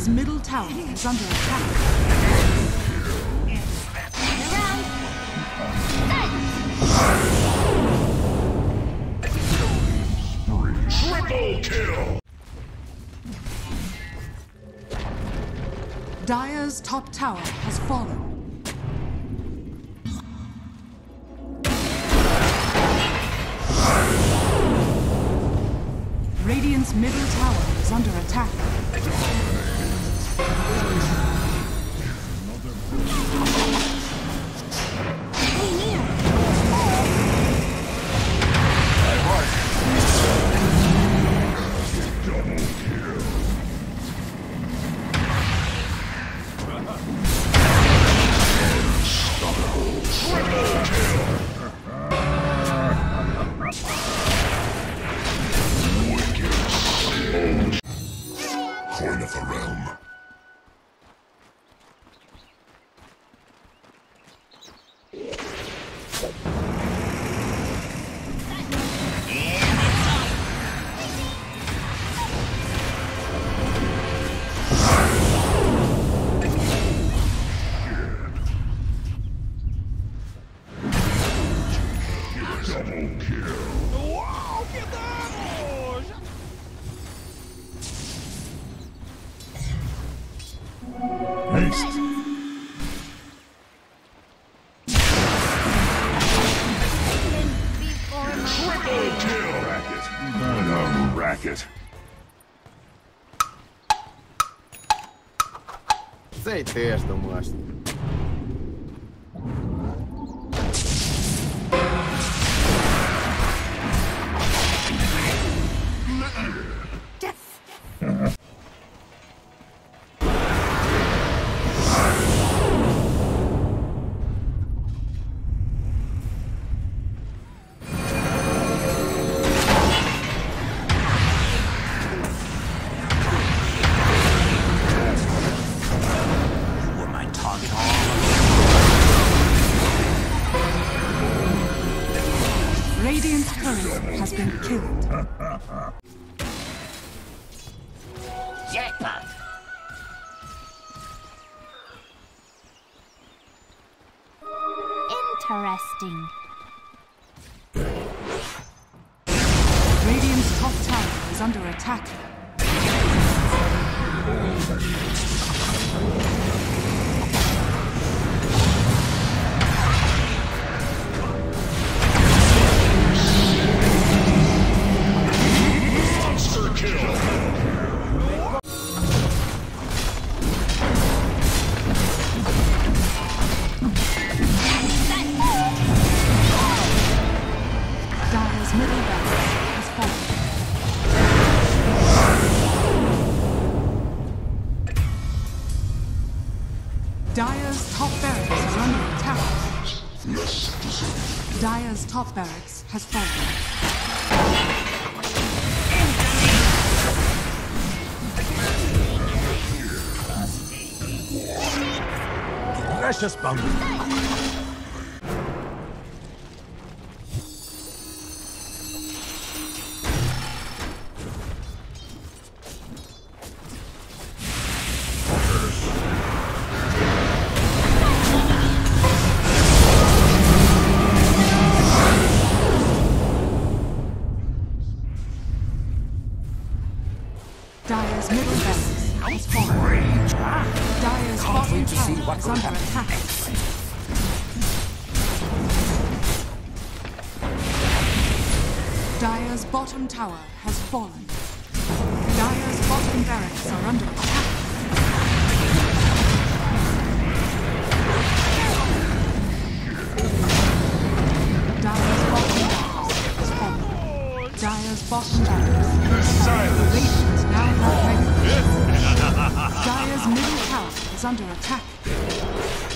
middle tower is under attack. Triple kill! Dire's top tower has fallen. Radiant's middle tower is under attack. Coin of the realm. Double kill. Uau, que dano! Haste. Triple kill! Racket. What a racket. Sei testa, moço. Radiant's turret has been killed. Jackpot! Interesting. Radiant's top tower is under attack. Monster kill! Dire's middle barracks has fallen. Dire's top barracks are under attack. Less deserving. Dire's top barracks has fallen. Precious bump. Dire's middle barracks has fallen. Dire's bottom tower is under attack. Dire's bottom tower has fallen. Dire's bottom barracks are under attack. Dire's bottom barracks has fallen. Dire's bottom barracks. Radiant now have Mega. Dire's middle tower is under attack.